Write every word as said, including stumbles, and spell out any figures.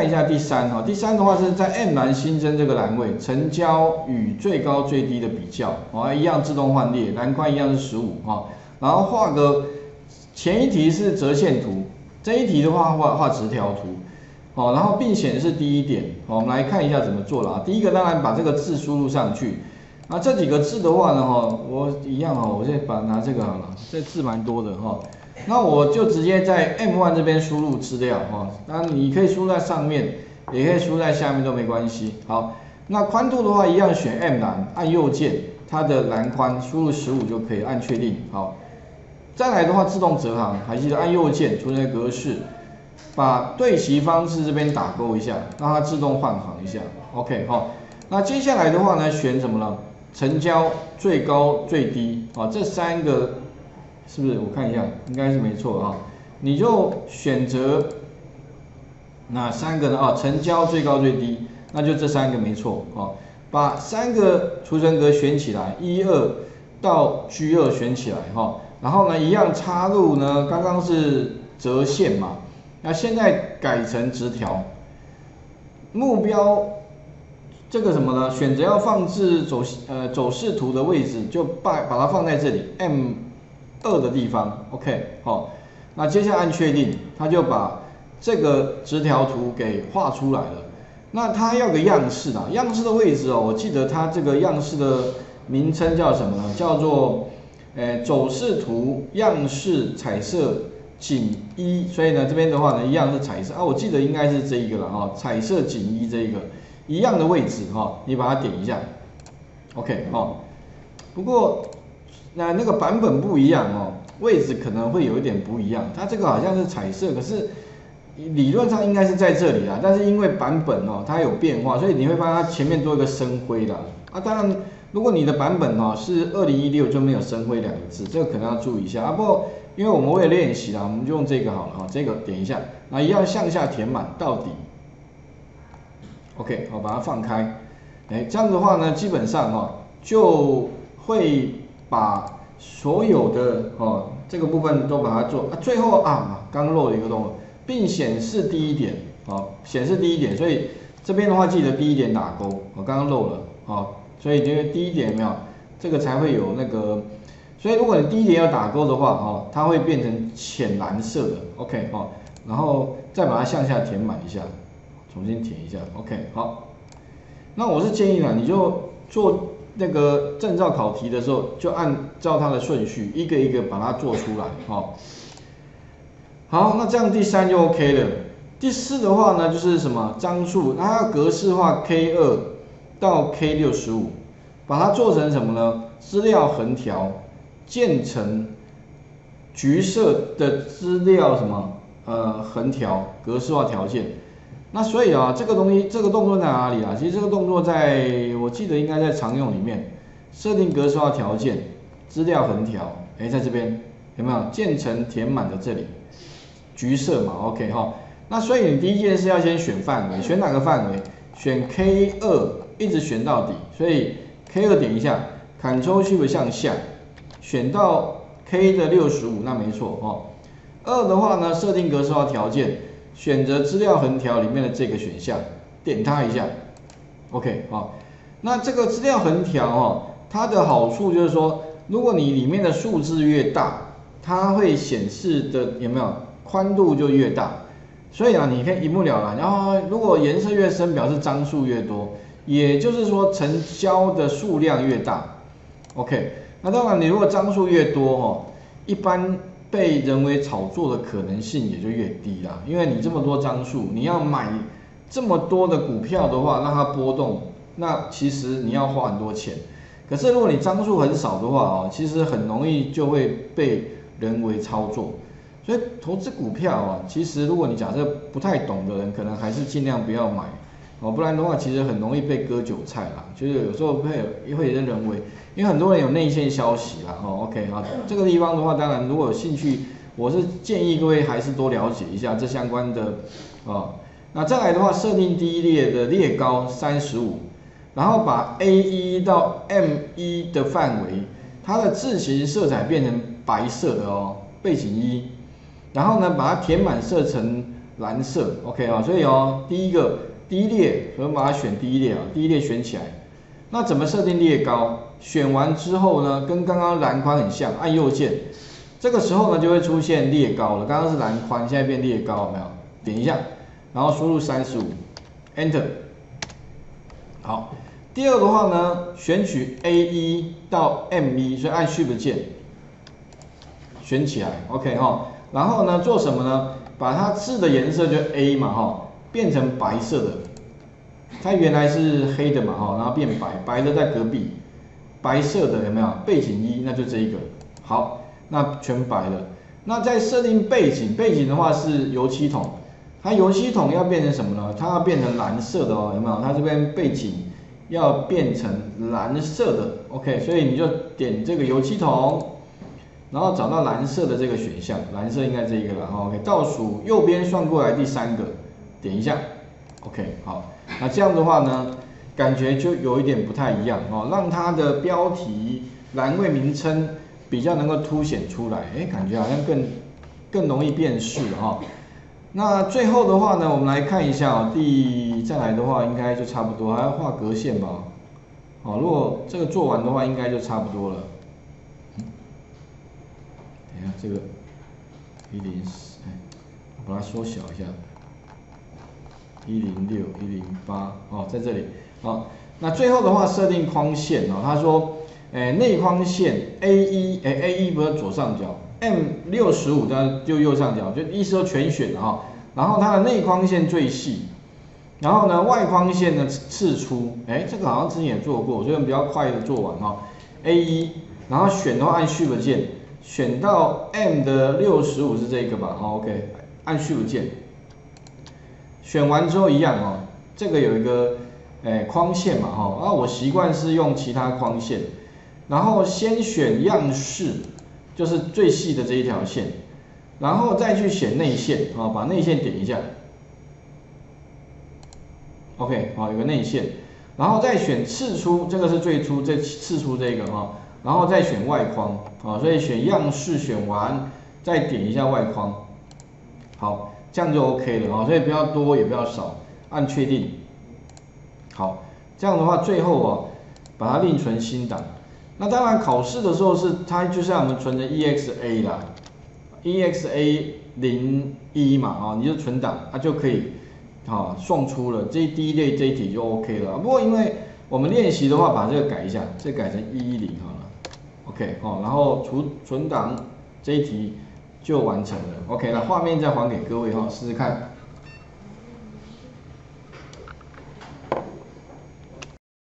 看一下第三哈，第三的话是在 M 栏新增这个栏位，成交与最高最低的比较，哦，一样自动换列，栏宽一样是十五哈，然后画个前一题是折线图，这一题的话画画直条图，哦，然后并显示第一点，哦，我们来看一下怎么做啦。第一个当然把这个字输入上去，那这几个字的话呢，哈，我一样哈，我先把拿这个好了，这字蛮多的哈。那我就直接在 M 一 这边输入资料哈，那你可以输在上面，也可以输在下面都没关系。好，那宽度的话一样选 M 栏，按右键，它的栏宽输入十五就可以按确定。好，再来的话自动折行，还记得按右键出现格式，把对齐方式这边打勾一下，让它自动换行一下。OK 哈，那接下来的话呢，选什么呢？成交最高最低啊，这三个。是不是？我看一下，应该是没错啊。你就选择哪三个呢？啊，成交最高最低，那就这三个没错啊。把三个储存格选起来，一二到 G 二选起来哈。然后呢，一样插入呢，刚刚是折线嘛，那现在改成直条。目标这个什么呢？选择要放置走呃走势图的位置，就把把它放在这里 M。二的地方 ，OK， 好，那接下来按确定，它就把这个直条图给画出来了。那它要个样式啊，样式的位置哦，我记得它这个样式的名称叫什么呢？叫做，诶，走势图样式彩色锦衣。所以呢，这边的话呢，一样是彩色啊，我记得应该是这一个了啊，彩色锦衣这一个一样的位置哈，你把它点一下 ，OK， 好，不过。那那个版本不一样哦，位置可能会有一点不一样。它这个好像是彩色，可是理论上应该是在这里啦。但是因为版本哦它有变化，所以你会发现它前面多一个深灰啦。啊，当然如果你的版本哦是二零一六就没有深灰两个字，这个可能要注意一下啊。不过因为我们为了练习啦，我们就用这个好了哈。这个点一下，那一样向下填满到底。OK， 我把它放开。哎，这样的话呢，基本上哦就会。把所有的哦这个部分都把它做啊，最后啊刚漏了一个动作，并显示第一点哦，显示第一点，所以这边的话记得第一点打勾，我刚刚漏了哦，所以因为第一点有没有这个才会有那个，所以如果你第一点要打勾的话哦，它会变成浅蓝色的 ，OK 哦，然后再把它向下填满一下，重新填一下 ，OK 好，那我是建议呢，你就做。那个证照考题的时候，就按照它的顺序，一个一个把它做出来，哦。好，那这样第三就 OK 了。第四的话呢，就是什么张数，它要格式化 K 二到 K 六十五，把它做成什么呢？资料横条，建成橘色的资料什么呃横条格式化条件。那所以啊，这个东西，这个动作在哪里啊？其实这个动作在我记得应该在常用里面，设定格式化条件，资料横条，哎，在这边有没有建成填满的这里，橘色嘛 ，OK 哈。那所以你第一件事要先选范围，选哪个范围？选 K 二，一直选到底。所以 K 二点一下 ，Ctrl Shift 向下，选到 K 的六十五，那没错哦。二的话呢，设定格式化条件。选择资料横条里面的这个选项，点它一下 ，OK 好。那这个资料横条哦，它的好处就是说，如果你里面的数字越大，它会显示的有没有宽度就越大。所以啊，你可以一目了然。然后如果颜色越深，表示张数越多，也就是说成交的数量越大 ，OK。那当然，你如果张数越多哦，一般。被人为炒作的可能性也就越低啦，因为你这么多张数，你要买这么多的股票的话，让它波动，那其实你要花很多钱。可是如果你张数很少的话哦，其实很容易就会被人为操作。所以投资股票啊，其实如果你假设不太懂的人，可能还是尽量不要买哦，不然的话其实很容易被割韭菜啦。就是有时候会有会有些人为。因为很多人有内线消息啦，哦 ，OK 好，这个地方的话，当然如果有兴趣，我是建议各位还是多了解一下这相关的，哦，那再来的话，设定第一列的列高三十五，然后把 A 一 到 M 一 的范围，它的字形色彩变成白色的哦，背景一，然后呢把它填满设成蓝色 ，OK 啊，所以哦，第一个第一列，我们把它选第一列啊，第一列选起来。那怎么设定列高？选完之后呢，跟刚刚栏宽很像，按右键，这个时候呢就会出现列高了。刚刚是栏宽，现在变列高，有没有？点一下，然后输入三十五 ，Enter。好，第二个话呢，选取 A 一 到 M 一，所以按 Shift 键选起来 ，OK 哈。然后呢，做什么呢？把它字的颜色就 A 嘛哈，变成白色的。它原来是黑的嘛哈，然后变白，白的在隔壁，白色的有没有？背景一，那就这一个。好，那全白了。那在设定背景，背景的话是油漆桶。它油漆桶要变成什么呢？它要变成蓝色的哦，有没有？它这边背景要变成蓝色的 ，OK， 所以你就点这个油漆桶，然后找到蓝色的这个选项，蓝色应该这一个了 ，OK， 倒数右边算过来第三个，点一下 ，OK， 好，那这样的话呢，感觉就有一点不太一样哦，让它的标题栏位名称比较能够凸显出来，哎，感觉好像更更容易辨识了哈、哦。那最后的话呢，我们来看一下哦，第再来的话应该就差不多，还要画格线吧。好，如果这个做完的话，应该就差不多了。嗯，等一下这个一零四，哎，我把它缩小一下，一零六、一零八，哦，在这里。好，那最后的话设定框线哦，他说，哎，内框线 A 一，哎 A 一不是左上角。M 六十五的就右上角，就意思都全选了哈。然后它的内框线最细，然后呢外框线呢次出，哎，这个好像之前也做过，所以我们比较快的做完哈。A 一，然后选的话按 Shift 键，选到 M 的六十五是这个吧？好 ，OK， 按 Shift 键，选完之后一样哦，这个有一个哎框线嘛哈，啊我习惯是用其他框线，然后先选样式。就是最细的这一条线，然后再去选内线啊，把内线点一下 ，OK， 好，有个内线，然后再选次出，这个是最初这次出这个哈，然后再选外框啊，所以选样式选完，再点一下外框，好，这样就 OK 了啊，所以不要多也不要少，按确定，好，这样的话最后啊，把它另存新档。那当然，考试的时候是它就像我们存成 E X A 啦 ，E X A 零一嘛啊，你就存档，它就可以啊送出了这第一类这一题就 OK 了。不过因为我们练习的话，把这个改一下，这改成一一零好了 ，OK 哦，然后存存档这一题就完成了 ，OK， 那画面再还给各位哈，试试看。